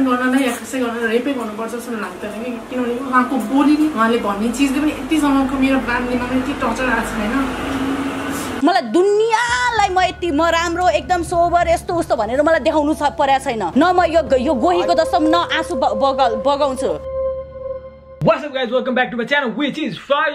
गर्नलाई या कसै गर्न रेपै गर्नुपर्छ जस्तो लाग्दैन कि किनभने उहाँको बोली उहाँले भन्ने चिजले पनि यतिसम्मको मेरो फ्यामिलीमा पनि यति टर्चर आएको छ होइन मलाई दुनियाँलाई म यति म राम्रो एकदम सोबर यस्तो उस्तो भनेर मलाई देखाउनु परेको छैन न म यो गोहीको जस्तो न आँसु बगाउँछु What's up guys, welcome back to my channel which is fire.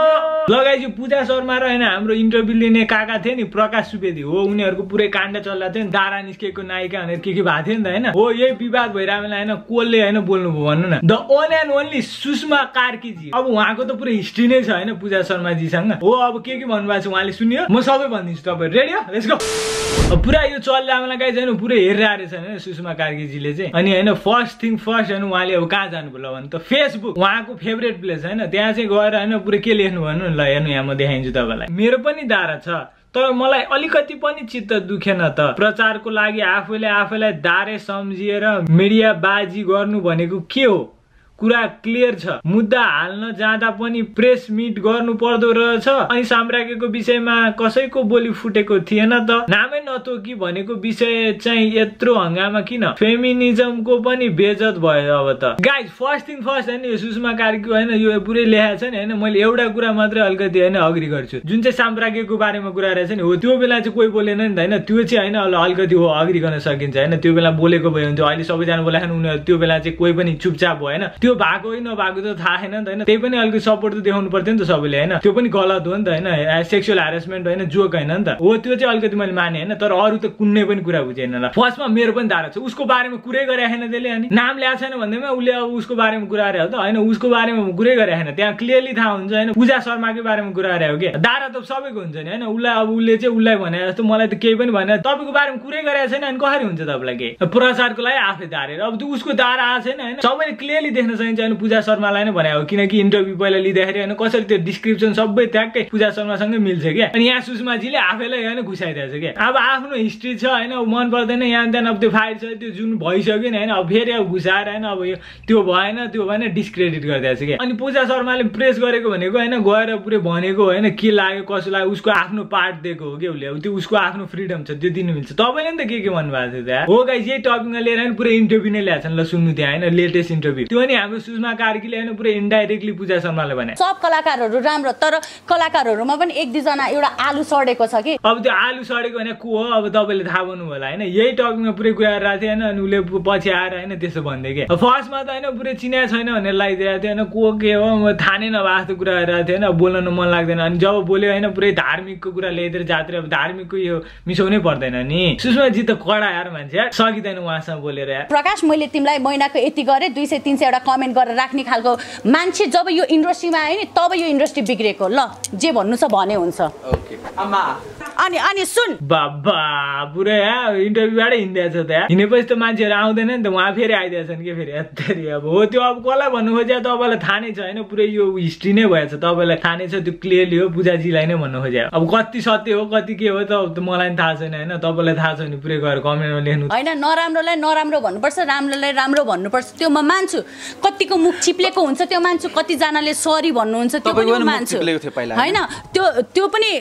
ल गाइस यो पूजा शर्मा र हैन हाम्रो इन्टरभ्यु लिने काका थिए नि प्रकाश सुवेदी हो उनीहरुको पुरै काण्ड चल्ला थियो नि दारा निस्केको नायिका भनेर के भएको थियो नि त हैन हो यही विवाद भइराको बेला हैन कोलले हैन बोल्नु भयो भन्नु न the one and only Sushma Karki ji अब उहाँको त पुरै हिस्ट्री नै छ हैन पूजा शर्मा जी सँग हो अब के भन्नु भएको छ उहाँले सुन्यो म सबै भन्दिन्छु तपाईहरु रेडी हो लेट्स गो पुरा यो चल्ला बेला गाइस हैन पुरै हेरेर आरेछ हैन सुषमा कार्की जीले चाहिँ अनि हैन फर्स्ट थिङ फर्स्ट हैन उहाँले अब कहाँ जानु भयो भने त फेसबुक उहाँको फेभरेट प्लेस हैन त्यहाँ चाहिँ गएर हैन पुरै के लेख्नु भन्नु ल हेर्नु यहाँ म देखाइन्छु तपाईलाई मेरो पनि दारा छ तर मलाई अलिकति पनि चित्त दुखेन त प्रचारको लागि आफैलाई दारे सम्झिएर मिडिया बाजी गर्नु भनेको के हो कुरा क्लियर छ मुद्दा हाल्न जाँदा पनि प्रेस मिट गर्नु पर्दो रहेछ अनि साम्राज्यको विषयमा कसैको बोली फुटेको थिएन त नामै नतोकी भनेको विषय चाहिँ यत्रो हंगामा किन फेमिनिजमको पनि बेइज्जत भयो अब त गाइज फर्स्ट थिङ फर्स्ट हैन यो सुषमा कार्की हैन यो पुरै लेखेको छ नि हैन मैले एउटा कुरा मात्रै अलिकति हैन अग्री गर्छु जुन चाहिँ साम्राज्यको बारेमा कुरा रहेछ नि हो त्यो बेला चाहिँ कोही बोलेन नि त हैन त्यो चाहिँ हैन अलिकति हो अग्री गर्न सकिन्छ हैन त्यो बेला बोलेको भयो हुन्थ्यो अहिले सबैजना बोलाएन उनीहरु त्यो बेला चाहिँ कोही पनि चुपचाप भयो हैन त्यो भएको होइन नभएको त थाहा छैन नि त हैन त्यही पनि अलिकति सपोर्ट त देखाउनु पर्थ्यो नि त सबैले हैन त्यो पनि गलत हो नि त हैन सेक्सुअल ह्यारेसमेन्ट हैन जोक हैन नि त हो त्यो चाहिँ अलिकति मैले माने हैन तर अरु त कुनै पनि कुरा बुझेन ल फर्स्टमा मेरो पनि धारा छ उसको बारेमा कुरै गरे हैन त्यसले अनि नाम ल्याएको छैन भन्दैमा उले अब उसको बारेमा कुरा गरे हो त हैन उसको बारेमा कुरै गरे हैन त्यहाँ क्लियरली थाहा हुन्छ हैन पूजा शर्माको बारेमा कुरा गरे हो के दारा त सबैको हुन्छ नि हैन उलाई अब उले चाहिँ उलाई भने जस्तो मलाई त केही पनि भने तपाईको बारेमा कुरै गरेको छैन अनि कसरी हुन्छ तपाईलाई के प्रचारको लागि आफै दारेर अब त्यो उसको दारा आछ हैन हैन सबैले क्लियरली देख्न सकिन्छ हैन पूजा शर्मालाई नै भने हो किनकि इन्टरभ्यु पहिला लिँदाखेरि हैन कसरी त्यो डिस्क्रिप्सन सबै ट्याक्कै पूजा शर्मासँगै मिल्छ के अनि यहाँ सुषमाजीले आफैलाई हैन घुसाइदिएको छ के अब आफ्नो हिस्ट्री छ हैन मन पर्दैन यहाँ त्यहाँ अब त्यो फाइल छ त्यो जुन भइसक्यो नि हैन अब फेरि अब घुसाएर हैन अब यो त्यो भएन डिस्क्रेडिट गरिदिएको छ के अनि पूजा शर्माले प्रेस गरेको भनेको हैन गएर पुरै भनेको हैन के लाग्यो कसो लाग्यो उसको आफ्नो पार्ट दिएको हो के उले अब त्यो उसको आफ्नो फ्रिडम छ त्यो दिनु मिल्छ तपाईले नि त के भन्नु भएको थियो त्यहाँ हो गाइस यही टपिकमा लिएर हैन पुरै इन्टरभ्यु नै ल्याछन् ल सुन्नु त्यहाँ हैन लेटेस्ट इन्टरभ्यु त्यो नि हाम्रो सुषमा कार्कीले हैन पुरै इन्डाइरेक्टली पूजा शर्माले भने सब कलाकारहरु राम्रो तर कलाकारहरुमा पनि एक दुई जना एउटा आलु सडेको छ कि अब त्यो आलु सडेको भने को हो अब तपाईले थाहा भन्नु होला हैन यही टपिकमा पुरै कुरा राथे हैन अनि उले पछि आएर हैन त्यसो भन्दै के फर्स्टमा त हैन पुरै चिन्या छैन भनेर लागिदिएको थियो हैन को के हो म थाहा नै नभएको कुरा गरिरहेको थियो हैन बोल्न मन लाग्दैन अनि जब बोल्यो हैन पुरै धार्मिकको कुरा ल्याइदिएर जात्रे अब धार्मिकको यो मिसाउनै पर्दैन नि सुषमा जी त कडा यार मान्छे यार सकिदैन उहाँसँग बोलेर यार प्रकाश मैले तिमीलाई महिनाको यति गरे 200 300 एउटा कमेन्ट गरेर राख्ने खालको मान्छे जब यो इन्डस्ट्रीमा आयो नि तब यो इन्डस्ट्री बिग्रेको ल जे भन्नु छ भने हुन्छ ओके अम्मा अनि सुन बाबा पुरै यार इन्टरभ्युबाटै हिँड्दैछ त यार हिँडेपछि त मान्छेहरु आउँदैन नि त उहाँ फेरि आइदिएछन् के फेरि यत्तरी अब हो त्यो अब कसलाई भन्नु खोज्या तपाईलाई थाहा नै छ हैन पुरै यो हिस्ट्री नै भएछ तपाईलाई थाहा नै छ त्यो क्लियरली हो पूजाजीलाई नै भन्नु खोज्या अब कति सत्य हो कति के हो त मलाई थाहा छैन हैन तपाईलाई थाहा छ नि पुरै गएर कमेन्टमा लेख्नु हैन नराम्रोलाई नराम्रो भन्नुपर्छ राम्रोलाई राम्रो भन्नुपर्छ त्यो म मान्छु कतिको मुख चिप्लेको हुन्छ त्यो मान्छु कति जनाले सरी भन्नुहुन्छ त्यो पनि मान्छु हैन त्यो पनि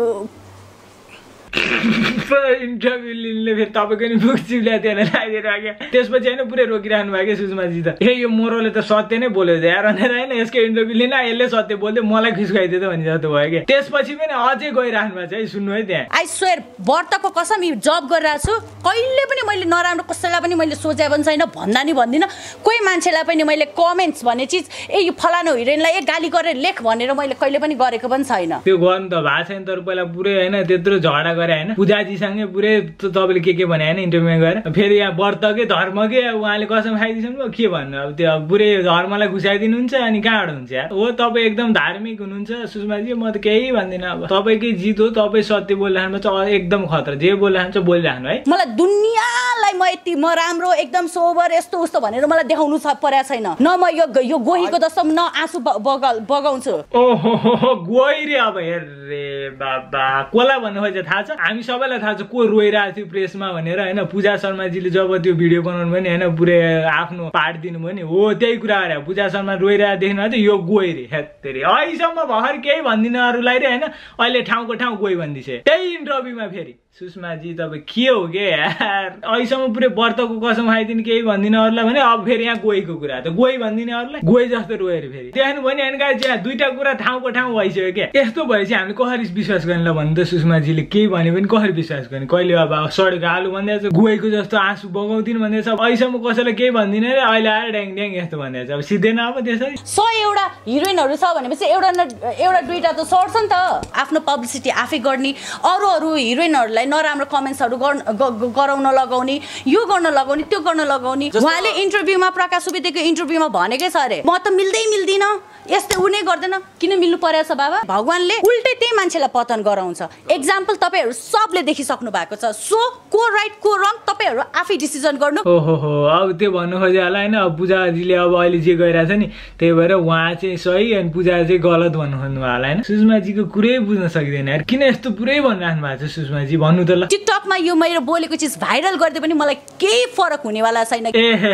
इन्टरभ्यु लिने फेरि तपाईको नि बुक चिप्ल्या त्यहाँ लागिदिएर आयो त्यसपछि हैन पुरै रोकिराख्नु भयो के सुषमाजी त यो मोरोले त सत्य नै बोल्यो त यार भनेर हैन यसको इन्टरभ्यु लिन यसले सत्य बोल्दै मलाई खिस्काइदियो त भने जस्तो भयो के त्यसपछि पनि अझै गइराख्नु भएको छ है सुन्नु है त्यहाँ आई स्वेयर व्रतको कसम जब गरिरहेको छु कहिले पनि मैले नराम्रो कसैलाई पनि मैले सोचे पनि छैन भन्दा नि भन्दिन कोही मान्छेलाई पनि मैले कमेन्ट्स भन्ने चिज ए यो फलानो हिरोइनलाई एक गाली गरेर लेख भनेर मैले कहिले पनि गरेको पनि छैन त्यो गर्नु त भएको छैन तर पहिला पुरै हैन त्यत्रो झगडा गरे हैन पूजाजीसँगै पुरै तपाईले के भने हैन इन्टरभ्युमा गएर फेरि यहाँ व्रतकै धर्मकै उहाँले कसम खाइदिन्छन् के भन्नु अब त्यो पुरै धर्मलाई घुसाइदिनुहुन्छ अनि कहाँबाट हुन्छ यार हो तपाई एकदम धार्मिक हुनुहुन्छ सुषमाजी म त केही भन्दिन अब तपाईकै जित हो तपाई सत्य बोलिराख्नु छ एकदम खतरा जे बोलिराख्नु छ बोलिराख्नु है मलाई दुनियाँलाई म यति म राम्रो एकदम सोबर यस्तो उस्तो भनेर मलाई देखाउनु परेको छैन न म यो गोहीको जस्तो न आँसु बगाउँछु ओहो गोही रे अब हेर रे बाबा कोला भन्नु खोजे थाहा छ छ हामी सबैलाई थाहा छ को रोइरहेको थियो प्रेसमा भनेर हैन पूजा शर्माजीले जब त्यो भिडियो बनाउनु भयो नि हैन पुरै आफ्नो पार्ट दिनुभयो नि हो त्यही कुरा गरे पूजा शर्मा रोइरहेको देख्नु थियो यो गयो रे हेत्तेरी अहिलेसम्म भर्खर केही भन्दिन अरूलाई रे हैन अहिले ठाउँको ठाउँ गयो भन्दिसे त्यही इन्टरभ्यूमा फेरि सुषमाजी तपाईँ के हो के यार अहिलेसम्म पुरै व्रतको कसम खाइदिनु केही भन्दिन अरूलाई भने अब फेरि यहाँ गएको कुरा त गई भन्दिने अरूलाई गई जस्तो रोएर फेरि देख्नु भयो नि यहाँ दुईटा कुरा ठाउँको ठाउँ भइसक्यो क्या यस्तो भएपछि हामीले कसरी विश्वास गर्ने ल भन्नु त सुषमाजीले केही भने पनि कसरी विश्वास गर्ने कहिले अब सडेको आलु भन्दैछ गएको जस्तो आँसु बगाउँदिन भन्दैछ अहिलेसम्म कसैलाई केही भन्दिन रे अहिले आएर ड्याङ ड्याङ यस्तो भन्दैछ अब सिधेन अब त्यसरी 100 एउटा हिरोइनहरू छ भनेपछि एउटा दुईटा त सर्छ नि त आफ्नो पब्लिसिटी आफै गर्ने अरू हिरोइनहरूलाई नराम्रो कमेन्ट्सहरू गराउन लगाउने यो गर्न लगाउने त्यो गर्न लगाउने उहाँले इन्टरभ्यूमा प्रकाश सुवेदीको इन्टरभ्यूमा भनेकै छ अरे म त मिल्दिन यस्तै उनी गर्दैन किन मिल्नु परेछ बाबा भगवानले उल्टै त्यही मान्छेलाई पतन गराउँछ एक्जाम्पल तपाईहरु सबले देखिसक्नु भएको छ सो को राइट को रङ तपाईहरु आफै डिसिजन गर्नु ओहो अब त्यो भन्नु खोजे होला हैन अब पूजाजीले अब अहिले जे गरिरहेछ नि त्यही भएर उहाँ चाहिँ सही अनि पूजा चाहिँ गलत भन्नु खोज्नु होला हैन सुषमाजीको कुरै बुझ्न सक्दैन यार किन यस्तो पुरै भनिराख्नु भएको छ सुषमाजी भन्नु त ल टिकटकमा यो मेरो बोलेको चीज भाइरल गर्दै पनि मलाई केही फरक हुनेवाला छैन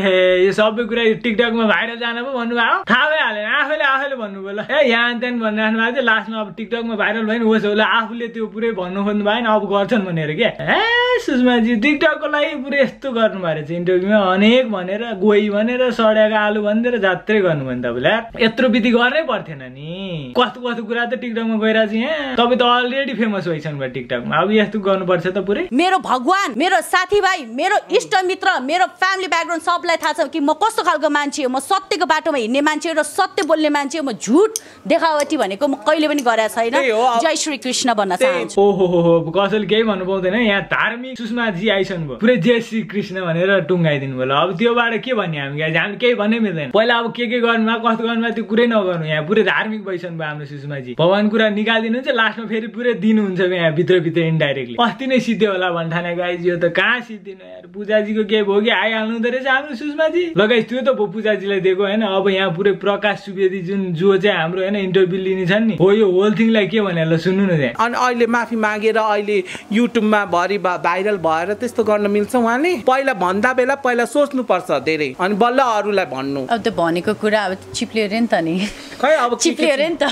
यो सबै कुरा टिकटकमा भाइरल जान पो भन्नु भयो थाहा भइहालेन आफैले भन्नु भयो ल यहाँ त्यहाँ भनिराख्नु भएको थियो लास्टमा अब टिकटकमा भाइरल भयो नि होस् होला आफूले त्यो पुरै भन्नु खोज्नु भएन अब गर्छन् भनेर के सुषमाजी टिकटकको लागि पुरै यस्तो गर्नु भएको रहेछ इन्टरभ्यूमा अनेक भनेर गोई भनेर सड्याएको आलु भनेर जात्रै गर्नु भने तपाईँलाई यत्रो विधि गर्नै पर्थेन नि कस्तो कुरा त टिकटकमा गइरहेछ यहाँ तपाईँ त अलरेडी फेमस भइसक्नु भयो टिकटकमा अब यस्तो गर्नुपर्छ त पुरै मेरो भगवान मेरो साथीभाइ मेरो इष्टमित्र मेरो फ्यामिली ब्याकग्राउन्ड सबलाई थाहा छ कि म कस्तो खालको मान्छे हो म सत्यको बाटोमा हिँड्ने मान्छे र सत्य बोल्ने मान्छे म झुट देखावटी भनेको म कहिले पनि गरेको छैन जय श्री कृष्ण भन्न चाहन्छु ओहो कसैले केही भन्नु पाउँदैन यहाँ धार्मिक सुषमाजी आइसक्नु भयो पुरै जय श्री कृष्ण भनेर टुङ्गाइदिनु भयो अब त्योबाट के भन्ने हामी केही भन्नै मिल्दैन पहिला अब के गर्नुभयो कस्तो गर्नुभयो त्यो कुरै नगर्नु यहाँ पुरै धार्मिक भइसक्नु भयो हाम्रो सुषमाजी भगवान कुरा निकालिदिनुहुन्छ लास्टमा फेरि पुरै दिनुहुन्छ यहाँ भित्र इन्डाइरेक्टली अस्ति नै सिद्धि होला भन्ठाने गाइज यो त कहाँ सिद्धिनु यार पूजाजीको के भयो कि आइहाल्नु हुँदो रहेछ हाम्रो सुषमाजी लगाइ त्यो त पूजाजीलाई दिएको होइन अब यहाँ पुरै प्रकाश सुवेदी जो चाहिँ हाम्रो होइन इन्टरभ्यू लिने छन् नि हो यो होल थिङलाई के भने ल सुन्नु न त्यहाँ अनि अहिले माफी मागेर अहिले युट्युबमा भरि भाइरल भएर त्यस्तो गर्न मिल्छ उहाँले पहिला भन्दा बेला पहिला सोच्नु पर्छ धेरै अनि बल्ल अरूलाई भन्नु अब त भनेको कुरा अब चिप्लियो रे नि त नि खै अब चिप्लियो रे नि त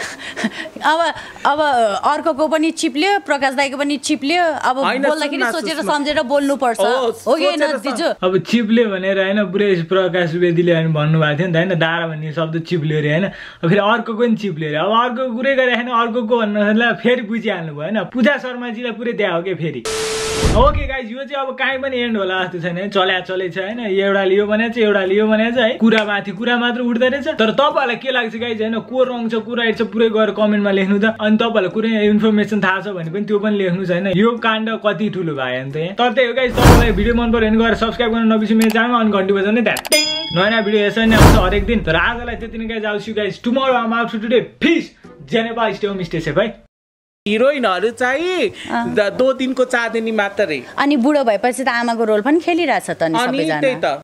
अब अर्कोको पनि चिप्लियो प्रकाश दाइको पनि चिप्लियो अब बोल्दाखेरि सोचेर सम्झेर बोल्नु पर्छ हो कि हैन दिजु अब चिप्लियो भनेर हैन पुरै प्रकाश सुवेदीले हैन भन्नु भएको थियो नि त हैन दारा भन्ने शब्द चिप्लियो रे हैन फेरि अर्को पनि चिप्लियो रे अब अर्को कुरै गरे हैन अर्कोको भन्नलाई फेरि बुझिहाल्नु भयो हैन पूजा शर्माजीलाई पुरै दिया हो के फेरि ओके गाइज यो चाहिँ अब काहीँ पनि एन्ड होला जस्तो छैन चलै छ हैन एउटा लियो भनेछ है कुरा माथि कुरा मात्र उठ्दै रहेछ तर तपाईहरुलाई के लाग्छ गाइज हैन को रङ छ को राइट छ पुरै गएर कमेन्टमा लेख्नु त अनि तपाईहरुलाई कुनै इन्फर्मेसन थाहा छ भने पनि त्यो पनि लेख्नु छैन यो काण्ड कति ठुलो भयो नि त यहाँ तर त्यही हो गाइज तपाईलाई भिडियो मन पर्यो भने गएर सब्स्क्राइब गर्न नबिर्सनु मेरो च्यानलमा अनि घण्टी बजाउने ध्यान नयाँ भिडियो यसरी नै आउँछ हरेक दिन तर आजलाई त्यति नै गाइज आउँछु guys tomorrow I'm out today peace जेनेबा स्टे होम स्टे सेफ है हिरोइनहरु चाहिँ 2 दिनको चाँदनी मात्रै अनि बुढो भएपछि त आमाको रोल पनि खेलिरहेछ त नि सबैजना